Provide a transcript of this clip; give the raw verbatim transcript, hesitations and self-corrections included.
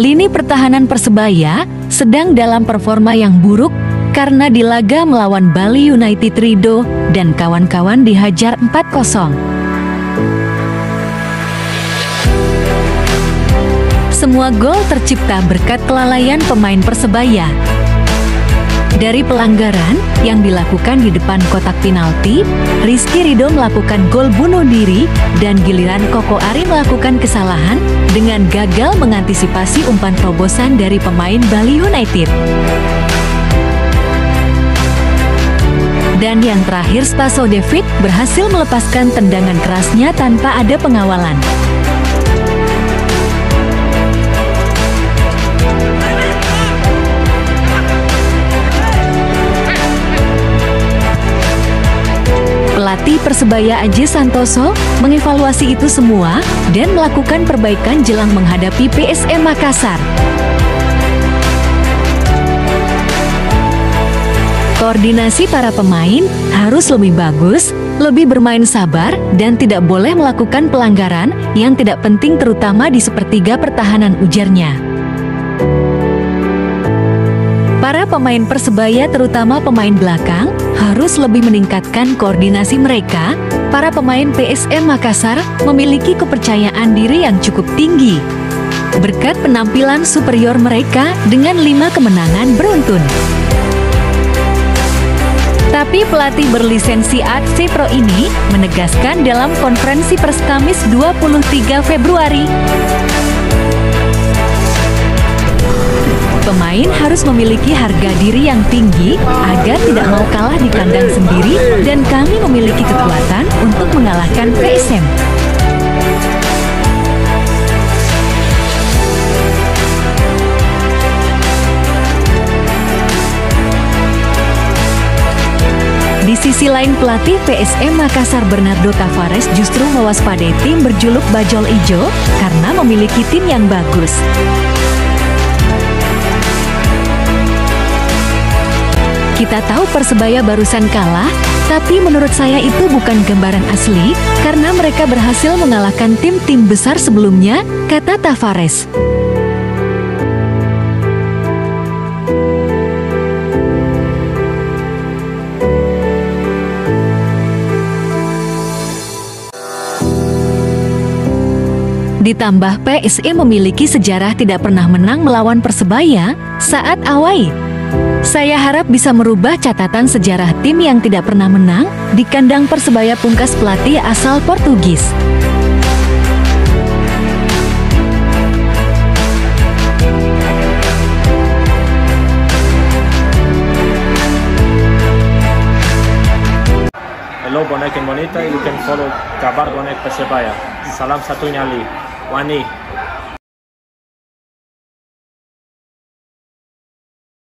Lini pertahanan Persebaya sedang dalam performa yang buruk karena di laga melawan Bali United Rido dan kawan-kawan dihajar empat kosong. Semua gol tercipta berkat kelalaian pemain Persebaya. Dari pelanggaran yang dilakukan di depan kotak penalti, Rizky Ridho melakukan gol bunuh diri dan giliran Koko Ari melakukan kesalahan dengan gagal mengantisipasi umpan terobosan dari pemain Bali United. Dan yang terakhir, Spaso David berhasil melepaskan tendangan kerasnya tanpa ada pengawalan. Pelatih Persebaya Aji Santoso mengevaluasi itu semua dan melakukan perbaikan jelang menghadapi P S M Makassar. Koordinasi para pemain harus lebih bagus, lebih bermain sabar, dan tidak boleh melakukan pelanggaran yang tidak penting terutama di sepertiga pertahanan, ujarnya. Para pemain Persebaya terutama pemain belakang harus lebih meningkatkan koordinasi mereka. Para pemain P S M Makassar memiliki kepercayaan diri yang cukup tinggi berkat penampilan superior mereka dengan lima kemenangan beruntun. Tapi pelatih berlisensi A C Pro ini menegaskan dalam konferensi pers Kamis dua puluh tiga Februari, pemain harus memiliki harga diri yang tinggi agar tidak mau kalah di kandang sendiri, dan kami memiliki kekuatan untuk mengalahkan P S M. Di sisi lain, pelatih P S M Makassar Bernardo Tavares justru mewaspadai tim berjuluk Bajul Ijo karena memiliki tim yang bagus. Kita tahu Persebaya barusan kalah, tapi menurut saya itu bukan gambaran asli karena mereka berhasil mengalahkan tim-tim besar sebelumnya, kata Tavares. Ditambah P S M memiliki sejarah tidak pernah menang melawan Persebaya saat awal. Saya harap bisa merubah catatan sejarah tim yang tidak pernah menang di kandang Persebaya, pungkas pelatih asal Portugis. Hello Bonek and Bonita, you can follow Kabar Bonek Persebaya. Salam satu nyali, Wani.